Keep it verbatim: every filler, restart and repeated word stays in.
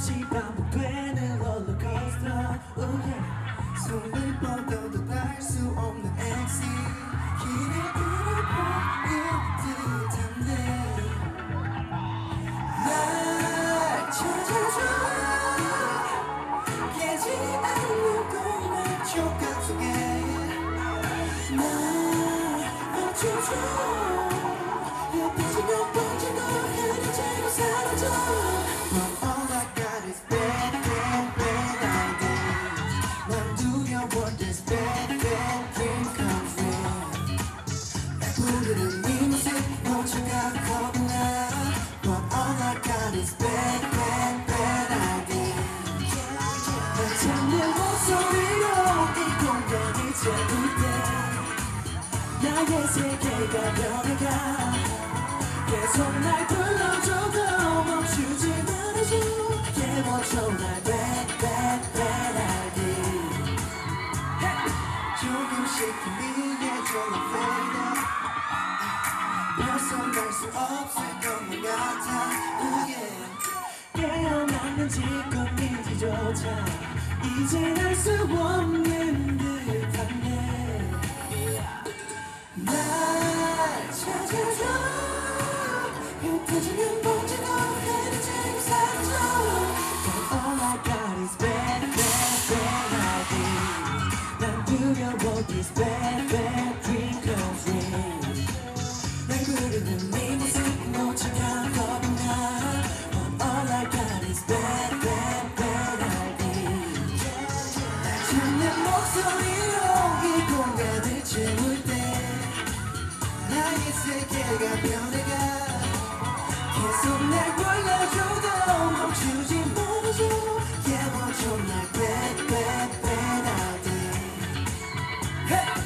없이 반복되는 롤러코스터 oh yeah. 손을 뻗어도 닿을 수 없는 엑시 길을 잃어버린 듯한데 날 찾아줘 깨지 않는 꿈의 촉각 속에 날 맞춰줘 예뻐지면 번지고 흐려지고 사라져 But all I got is bad, bad, bad ideas 난 두려워 this bad, bad dream comes real 날 부르는 네 모습 놓쳐가 겁이 나 But all I got is bad, bad, bad ideas 난 찾는 목소리로 이 공간을 채울 때 나의 세계가 변해가 계속 날 불러줘도 멈추지 말아줘 깨워줘 날 bad bad bad idea 조금씩 희미해져 난 fade out 벗어날 수 없을 것만 같아 oh yeah. 깨어났는지 꿈인지조차 이젠 알 수 없는 듯한데 날 찾아줘 흩어지는 번지고 흐려지고 사라져 But all I got is bad bad bad ideas 난 두려워 this bad bad dream comes real 날 부르는 네 모습 놓쳐가 겁이 나 But all I got is bad bad bad ideas 날 찾는 목소리로 이 공간을 채울 때 나의 세계가 변해가 계속 날 불러줘도 멈추지 말아줘 깨워줘 날 bad bad bad idea hey!